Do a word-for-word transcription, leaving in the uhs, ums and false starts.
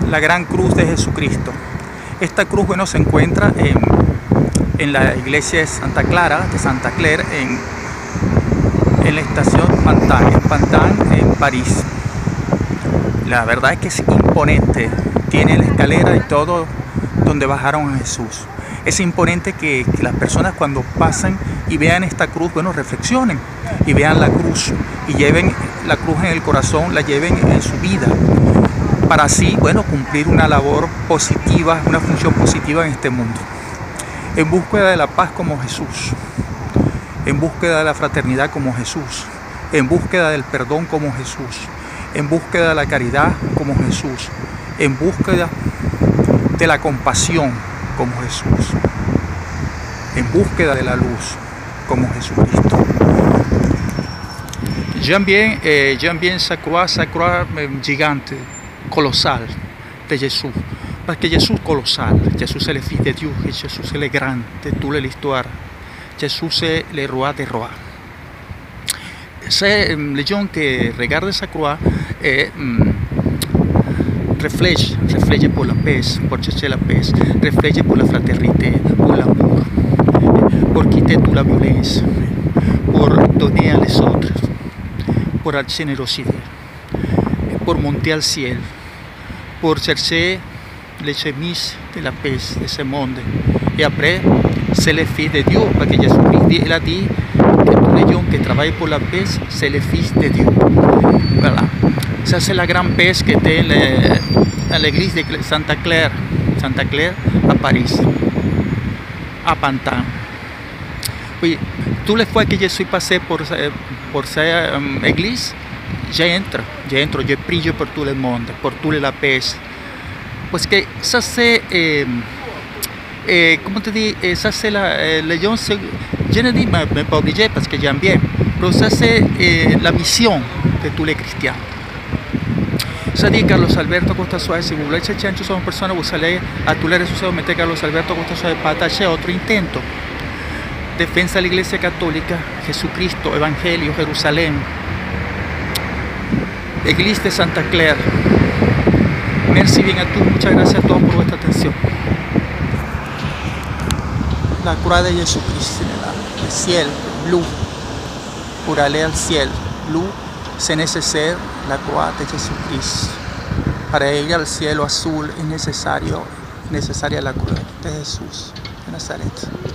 la gran cruz de Jesucristo. Esta cruz, bueno, se encuentra en, en la iglesia de Santa Clara, de Santa Claire, en, en la estación Pantin, en Pantin, en París. La verdad es que es imponente, tiene la escalera y todo donde bajaron a Jesús. Es imponente que, que las personas cuando pasan y vean esta cruz, bueno, reflexionen y vean la cruz y lleven la cruz en el corazón, la lleven en su vida, para así, bueno, cumplir una labor positiva, una función positiva en este mundo. En búsqueda de la paz como Jesús, en búsqueda de la fraternidad como Jesús, en búsqueda del perdón como Jesús, en búsqueda de la caridad como Jesús, en búsqueda de la compasión como Jesús, en búsqueda de la luz como Jesucristo. J'aime bien, eh, j'aime bien sa croix, sa croix gigante, colossale de Jésus, parce que Jésus est colossal, Jésus est le Fils de Dieu, et Jésus est le grand de toute l'histoire, Jésus est le roi des rois. C'est les gens qui regardent sa croix et mm, réfléchissent, réfléchissent pour la paix, pour chercher la paix, réfléchissent pour la fraternité, pour l'amour, pour quitter toute la violence, pour donner à les autres, pour la générosité, pour monter au ciel, pour chercher les chemises de la paix de ce monde. Et après, c'est le Fils de Dieu, parce que Jésus-Christ il a dit que tous les gens qui travaillent pour la paix, c'est le Fils de Dieu. Voilà. Ça, c'est la grande paix qui était à l'église de Santa Claire, Santa Claire à Paris, à Pantin. Oui, toutes les fois que je suis passé pour, pour cette um, église, j'entre, j'entre, je prie pour tout le monde, pour toute la paix. Parce que ça c'est, eh, eh, comment te dis, eh, ça c'est la, eh, les gens, je ne dis mais, mais pas obligé parce que j'aime bien, mais ça c'est eh, la mission de tous les chrétiens. C'est-à-dire Carlos Alberto Costa Suárez, si vous voulez chercher sur une personne, vous allez à tous les réseaux sociaux, mettez Carlos Alberto Costa Suárez para attacher otro intento. Defensa de la Iglesia Católica, Jesucristo, Evangelio, Jerusalén, Iglesia de Santa Claire. Merci bien a todos, muchas gracias a todos por vuestra atención. La cruz de Jesucristo, el cielo, blue, pour aller al cielo, blue, c'est nécessaire la cruz de Jesucristo. Para ir al cielo azul es necesario, necesaria la cruz de Jesús de Nazaret.